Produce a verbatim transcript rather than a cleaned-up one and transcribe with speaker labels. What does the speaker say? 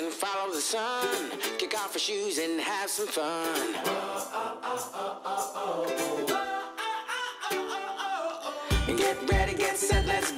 Speaker 1: and follow the sun. Kick off your shoes and have some fun. Get ready, get set, let's